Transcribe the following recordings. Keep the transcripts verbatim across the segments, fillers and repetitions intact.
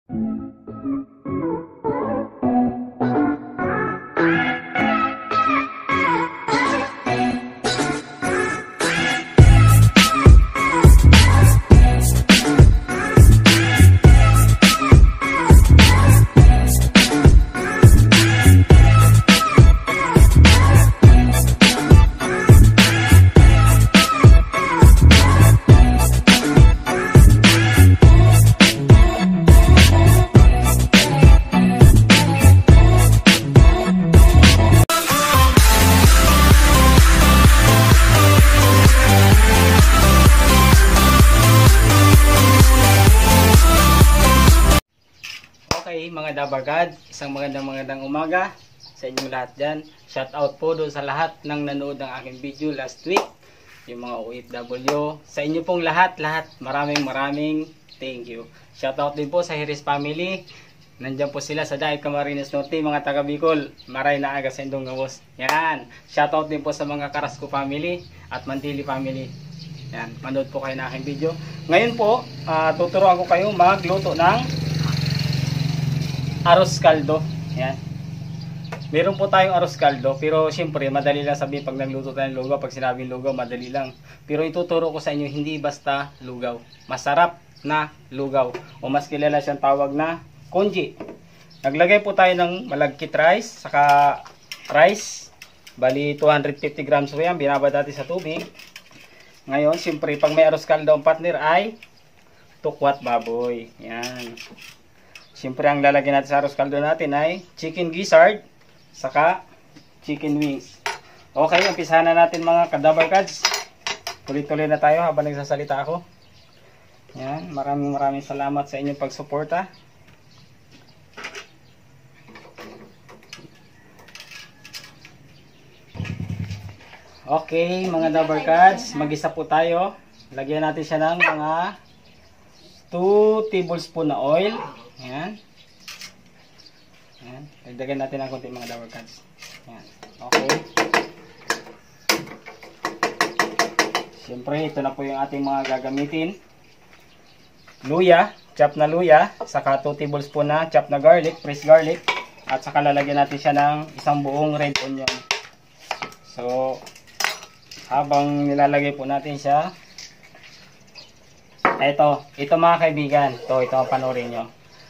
Okay, mga Dabarkad, isang magandang magandang umaga sa inyong lahat dyan. Shout out po doon sa lahat ng nanood ng aking video last week, yung mga O F W. Sa inyo pong lahat, lahat, maraming maraming thank you. Shout out din po sa Hiris family. Nandiyan po sila sa Daig Camarines Norte, mga taga Bicol, Maray na aga sa Indong Gawos. Yan. Shout out din po sa mga Carrasco family at Mantili family. Yan, manood po kayo ng aking video. Ngayon po, uh, tuturuan ko kayo magluto ng arroz caldo. Yan. Meron po tayong arroz caldo, pero siyempre madali lang sabihin pag nagluto tayo ng lugaw. Pag sinabing lugaw, madali lang. Pero ituturo ko sa inyo hindi basta lugaw. Masarap na lugaw. O mas kilala siyang tawag na congee. Naglagay po tayo ng malagkit rice, saka rice. Bali two hundred fifty grams po yan. Binabad natin sa tubig. Ngayon, siyempre pag may arroz caldo ang partner ay tukwat baboy. Yan. Siyempre ang lalagyan natin sa arroz caldo natin ay chicken gizzard saka chicken wings. Okay, umpisahan na natin mga Kadabarkads. Tuloy-tuloy na tayo habang nagsasalita ako. Yan, maraming maraming salamat sa inyong pagsuporta. Okay, mga Dabarkads, mag-isa po tayo. Lagyan natin siya ng mga two tablespoon na oil. Ayan. Ayan. Dagdagan natin ng konti mga Dabarkads. Ayan. Okay. Siyempre, ito na po yung ating mga gagamitin. Luya, chop na luya. Saka two tablespoon na chop na garlic, fresh garlic. At saka lalagyan natin siya ng isang buong red onion. So, habang nilalagay po natin siya, ito, ito mga kaibigan. Ito, ito ang panoorin nyo.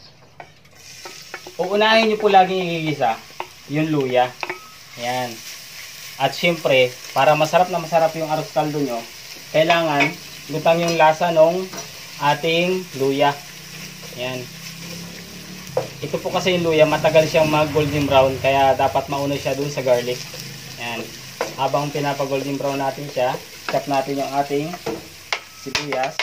Uunahin nyo po laging igigisa yung luya. Ayan. At syempre, para masarap na masarap yung arroz caldo nyo, kailangan lutang yung lasa ng ating luya. Ayan. Ito po kasi yung luya, matagal siyang mag golden brown, kaya dapat mauna siya dun sa garlic. Ayan. Habang pinapa golden brown natin siya, chop natin yung ating sibuyas.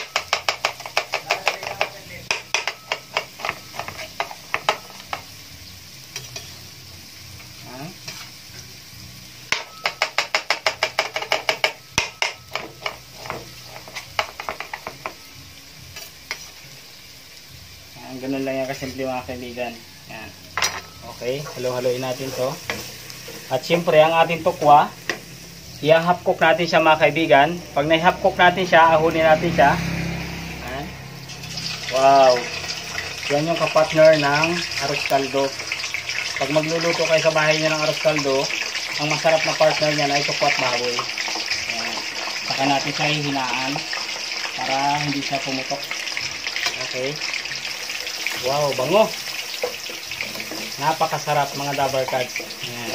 Ganun lang yan kasimple mga kaibigan. Yan. Okay, halo-haloin natin to. At syempre ang ating tukwa, i-half cook natin siya mga kaibigan. Pag na-half cook natin siya, ahunin natin siya. Yan. Wow. Yan yung kapartner ng arroz caldo. Pag magluluto kayo sa bahay niya ng arroz caldo, ang masarap na partner niya ay tukwat baboy. Yan. Saka natin siya hihinaan para hindi siya pumutok. Okay. Wow, bango. Napakasarap mga Dabarkads. Ayan.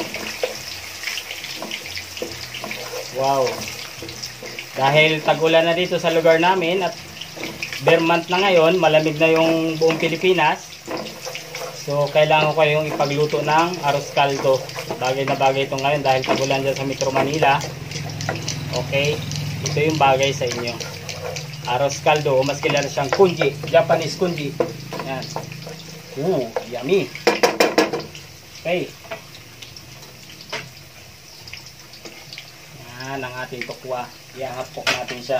Wow. Dahil tag-ulan na dito sa lugar namin at bare month na ngayon, malamig na yung buong Pilipinas. So, kailangan ko kayong ipagluto ng arroz caldo. Bagay na bagay ito ngayon dahil tag-ulan dyan sa Metro Manila. Okay. Ito yung bagay sa inyo. Arroz caldo, o mas kilala siyang congee. Japanese congee. Yan. Ooh, yummy. Okay. Yan ang ating tukwa. I-hapok natin siya.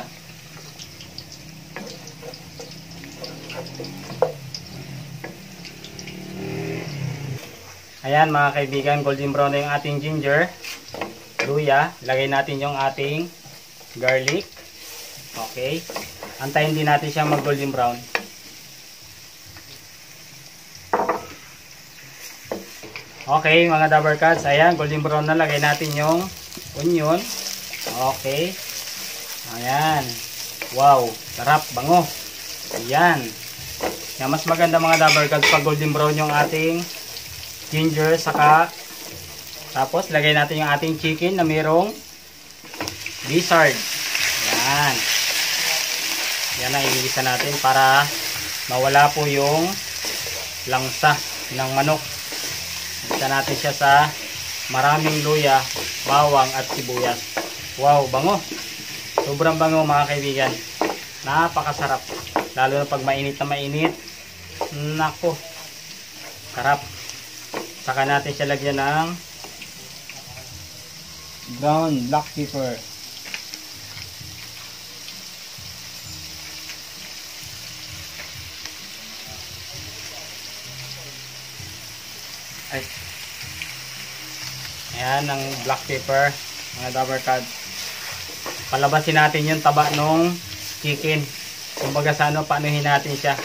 Ayan mga kaibigan, golden brown na yung ating ginger. Luya. Lagay natin yung ating garlic. Okay. Antayin din natin siya mag golden brown. Okay, mga Dabber Cats, ayan, golden brown na. Lagay natin yung onion. Okay. Ayan. Wow, sarap, bango. Ayan. Yan, mas maganda mga Dabber Cats pag golden brown yung ating ginger, saka tapos lagay natin yung ating chicken na mayroong gizzard. Ayan. Yan ang ililisa natin para mawala po yung langsa ng manok. Ilisa natin siya sa maraming luya, bawang at sibuyas. Wow, bango. Sobrang bango mga kaibigan. Napakasarap. Lalo na pag mainit na mainit. Nako. Sarap. Saka natin siya lagyan ng brown black pepper. Ay. Ayan ang black pepper, mga Dabber Cats. Palabasin natin yung taba nung chicken. Kumbaga sa ano, paanuhin natin siya.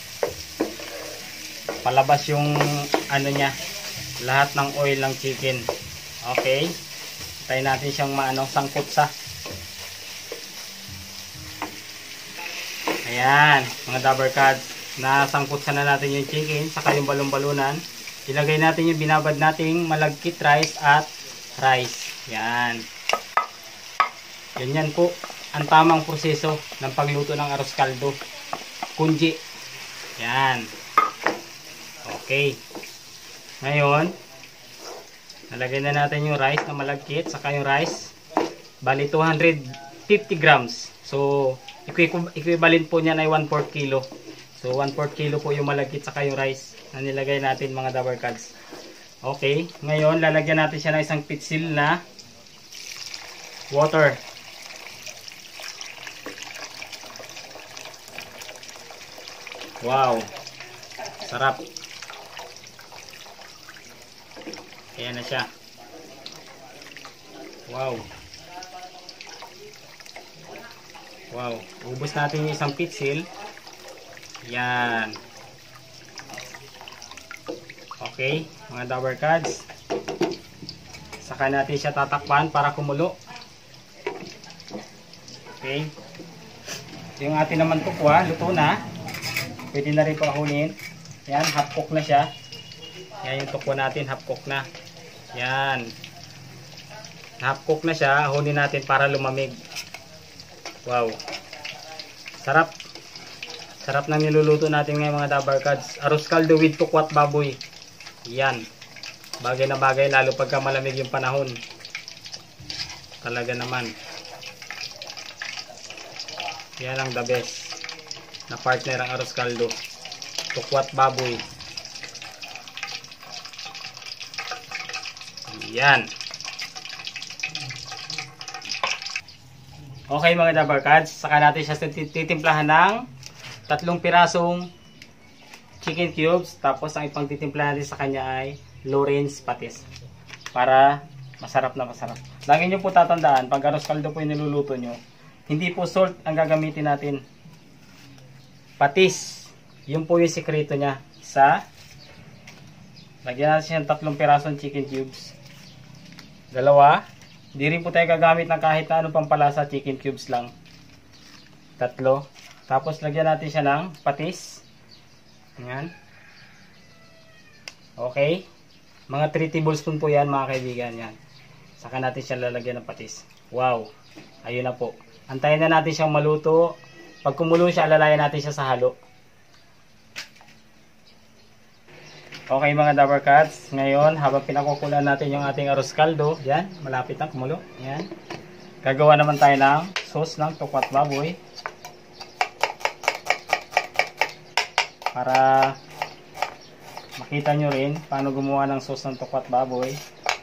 Palabas yung ano niya, lahat ng oil ng chicken. Okay. Tayo natin siyang maano, sangkot sa. Ayan, mga Dabber Cats. Nasangkot sa na natin yung chicken, saka yung balon-balunan. Ilagay natin yung binabad nating malagkit rice at rice. Yan. Ganyan po ang tamang proseso ng pagluto ng arroz caldo. Kunji. Yan. Okay. Ngayon, nalagay na natin yung rice na malagkit, saka yung rice. Bali two hundred fifty grams. So, equivalent po niyan ay one fourth kilo. So, one fourth kilo po yung malagkit, saka yung rice na nilagay natin mga Dabber Cats. Okay, ngayon lalagyan natin siya ng isang pitsil na water. Wow, sarap. Ayan na siya. Wow. Wow, ubos natin yung isang pitsil. Yan. Okay, mga Dabber Cats. Saka natin siya tatakpan para kumulo. Okay. Yung atin naman tukwa, luto na. Pwede na rin pahunin. Yan, half cook na siya. Yan yung tukwa natin, half cook na. Yan. Half cook na siya, hunin natin para lumamig. Wow. Sarap. Sarap ng niluluto natin ngayon mga Dabber Cats. Arroz caldo with tukwat baboy. Yan. Bagay na bagay lalo pagka malamig yung panahon. Talaga naman. Yan ang the best na partner ang arroz caldo. Tukwat baboy. Yan. Okay mga Dabber Cats, saka natin siya titimplahan ng tatlong pirasong chicken cubes, tapos ang ipang titimpla natin sa kanya ay Lawrence patis para masarap na masarap. Lagi nyo po tatandaan, pag arroz caldo po yung niluluto nyo, hindi po salt ang gagamitin natin, patis. Yun po yung sikreto nya. Sa lagyan natin siya ng tatlong pirasong chicken cubes, dalawa, di rin po tayo gagamit ng kahit na anong pampalasa, chicken cubes lang, tatlo, tapos lagyan natin siya ng patis. Ayan. Okay. Mga three tablespoon po yan mga kaibigan. Yan. Saka natin siya lalagyan ng patis. Wow. Ayun na po. Antayin na natin siyang maluto. Pag kumulo siya, alalayan natin siya sa halo. Okay mga Dabber Cats. Ngayon, habang pinakukulan natin yung ating arroz caldo. Yan. Malapit na kumulo. Yan. Gagawa naman tayo ng sauce ng tukwat baboy. Para makita nyo rin paano gumawa ng sauce ng tukwat baboy.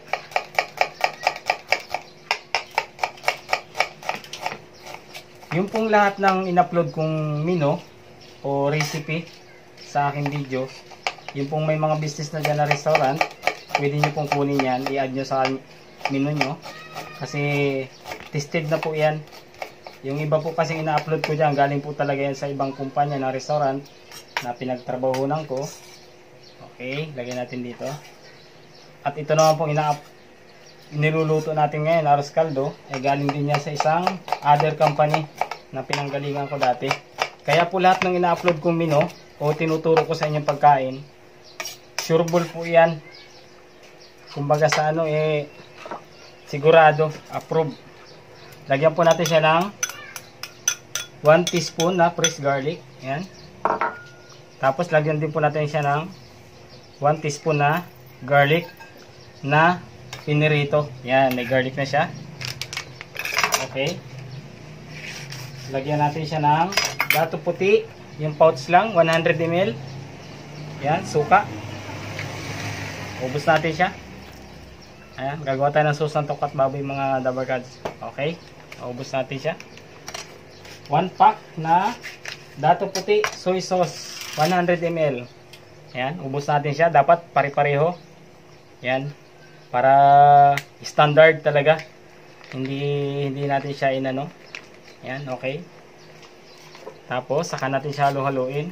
Yung pong lahat ng in-upload kong menu o recipe sa aking video, yung pong may mga business na dyan na restaurant, pwede nyo pong kunin yan, i-add nyo sa menu nyo. Kasi tested na po yan. Yung iba po kasi ina-upload ko dyan, galing po talaga yan sa ibang kumpanya na restaurant na pinagtrabahunan ko. Okay, lagyan natin dito. At ito naman pong ina niluluto natin ngayon, arroz caldo, ay galing din yan sa isang other company na pinanggalingan ko dati. Kaya po lahat ng ina-upload kong menu o tinuturo ko sa inyong pagkain, sureball po yan. Kumbaga sa ano eh, sigurado, approve. Lagyan po natin siya ng one teaspoon na fresh garlic. Yan. Tapos lagyan din po natin siya ng one teaspoon na garlic na pinirito. Yan, may garlic na siya. Okay. Lagyan natin siya ng dato puti, yung pouch lang, one hundred milliliters. Yan, suka. Ubos natin siya. Ayan, gagawa tayo ng sauce ng tokat baboy mga dabarkads. Okay, ubos natin siya. one pack na dato puti soy sauce, one hundred milliliters. Ayan, ubos natin siya. Dapat pare-pareho. Yan, para standard talaga. Hindi hindi natin siya inano. Yan, okay. Tapos saka natin siya halo-haluin.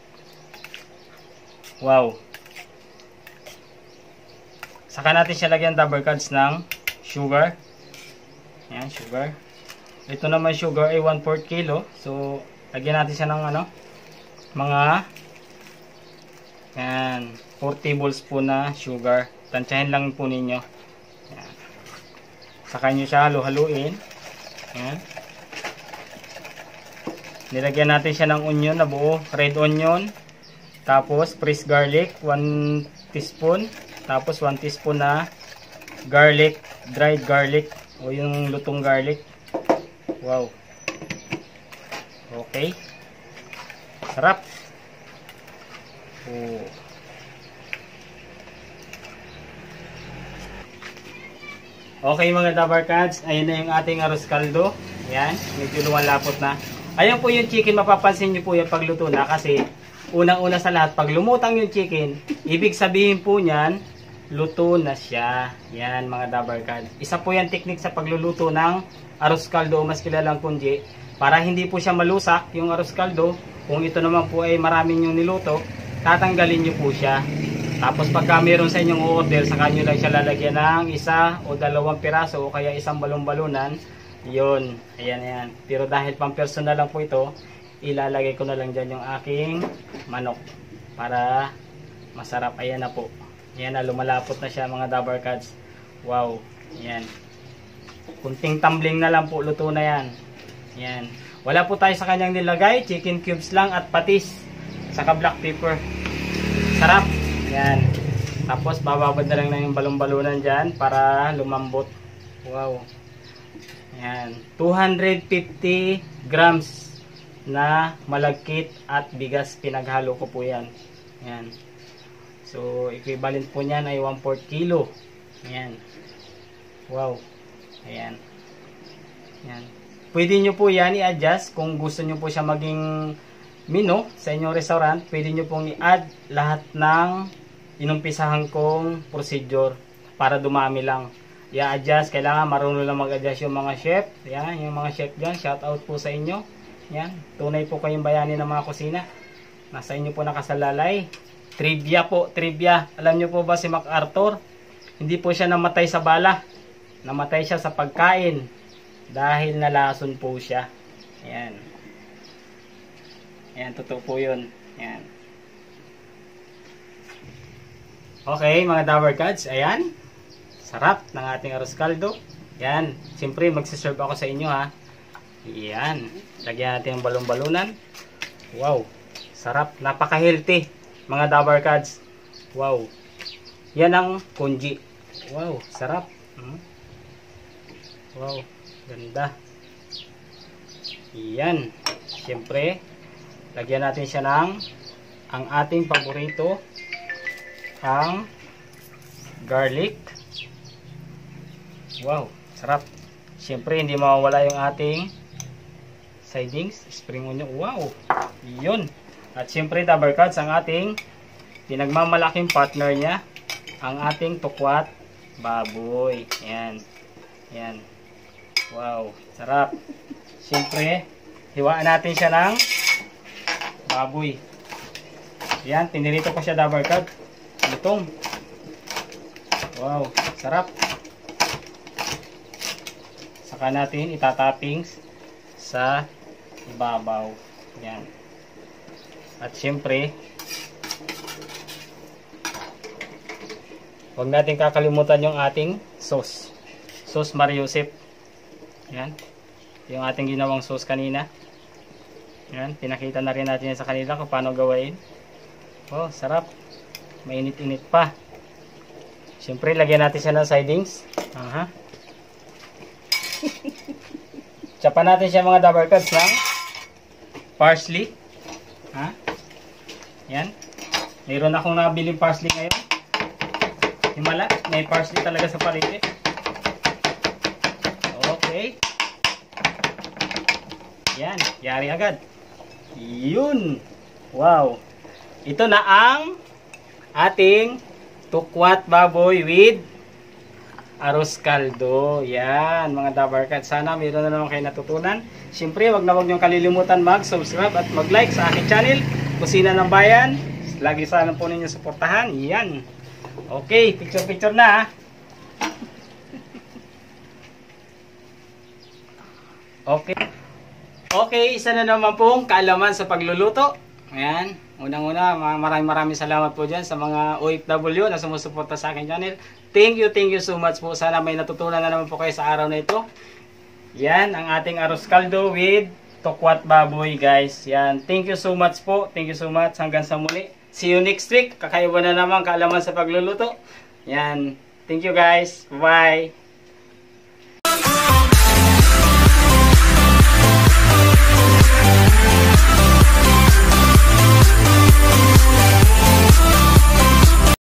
Wow. Saka natin siya lagyan dabarkads ng sugar. Yan, sugar. Ito naman sugar ay one fourth kilo. So, lagyan natin siya ng ano, mga yan, four tablespoon na sugar. Tansyahin lang po ninyo. Yan. Saka nyo siya halo-haluin. Yan. Nilagyan natin siya ng onion na buo, red onion. Tapos fresh garlic, one teaspoon. Tapos one teaspoon na garlic, dried garlic o yung lutong garlic. Wow. Okay. Sarap. Oh. Okay mga dabarkads, ayan na yung ating arroz caldo. Yan, medyo lumalapot na. Ayan po yung chicken, mapapansin nyo po yung pagluto na kasi unang-una sa lahat, pag lumutang yung chicken, ibig sabihin po niyan, luto na siya. Yan mga dabarkads. Isa po yan technique sa pagluluto ng arroz caldo o mas kilalang punji. Para hindi po siya malusak yung arroz caldo, kung ito naman po ay maraming yung niluto, tatanggalin nyo po siya. Tapos pagka meron sa inyong order, saka nyo lang siya lalagyan ng isa o dalawang piraso o kaya isang balon-balunan. Yun, ayan ayan. Pero dahil pang personal lang po ito, ilalagay ko na lang dyan yung aking manok para masarap. Ayan na po. Ayan na, lumalapot na siya mga dabarkads. Wow, ayan. Kunting tumbling na lang po, luto na yan. Ayan. Wala po tayo sa kanyang nilagay, chicken cubes lang at patis, saka black pepper. Sarap. Ayan. Tapos bababad na lang na yung balon-balunan dyan para lumambot. Wow. Ayan. two hundred fifty grams na malagkit at bigas pinaghalo ko po yan. Ayan. So, equivalent po niyan ay one fourth kilo. Ayan. Wow. Ayan. Ayan. Pwede nyo po yan i-adjust kung gusto nyo po siya maging menu sa inyong restaurant. Pwede nyo pong i-add lahat ng inumpisahan kong procedure para dumami lang. I-adjust, kailangan marunong lang mag-adjust yung mga chef. Yan, yung mga chef dyan, shout out po sa inyo. Yan, tunay po kayong bayani ng mga kusina. Nasa inyo po nakasalalay. Trivia po, trivia. Alam nyo po ba si MacArthur? Hindi po siya namatay sa bala. Namatay siya sa pagkain. Dahil nalason po siya. Yan. Yan, totoo po yun. Yan. Okay, mga dabarkads, ayan. Sarap ng ating arroz caldo. Yan. Siyempre, magsiserve ako sa inyo ha. Yan. Lagyan natin ang balon-balunan. Wow. Sarap. Napaka-healthy, mga dabarkads. Wow. Yan ang congee. Wow. Sarap. Hmm. Wow. Ganda. Yan. Siyempre, lagyan natin siya ng ang ating paborito, ang garlic. Wow, sarap. Siyempre, hindi mawawala yung ating sidings, spring onion. Wow, yun. At siyempre, dabarkads, ang ating pinagmamalaking partner niya, ang ating tukwat baboy. Yan. Yan. Wow, sarap. Siyempre, hiwaan natin siya ng baboy. Yan, tinirito ko siya dabarkad. Lutong. Wow, sarap. Saka natin itatoppings sa ibabaw. Yan. At syempre, huwag natin kakalimutan yung ating sauce. Sauce Mario Joseph. Yan. Yung ating ginawang sauce kanina. Yan. Pinakita na rin natin yan sa kanila kung paano gawain. Oh, sarap. Mainit-init pa. Siyempre, lagyan natin siya ng sidings. Aha. Tsapan natin siya mga double cuts ng parsley. Ha? Yan. Mayroon akong nabiling parsley ngayon. Himala. May parsley talaga sa palengke. Okay. Yan. Yari agad. Yun. Wow. Ito na ang ating tukwat baboy with arroz caldo. Yan, mga dabarkat. Sana mayroon na naman kayo natutunan. Siyempre, wag na wag niyong kalilimutan mag-subscribe at mag-like sa aking channel, Kusina ng Bayan. Lagi sana po ninyo suportahan. Yan. Okay, picture-picture na. Okay. Okay, isa na naman pong kaalaman sa pagluluto. Ayan. Unang-una, maraming maraming salamat po dyan sa mga O F W na sumusuporta sa akin channel. Thank you, thank you so much po. Sana may natutunan na naman po kayo sa araw na ito. Yan, ang ating arroz caldo with tukwat baboy, guys. Yan, thank you so much po. Thank you so much. Hanggang sa muli. See you next week. Kakaiba na naman kaalaman sa pagluluto. Yan, thank you guys. Bye.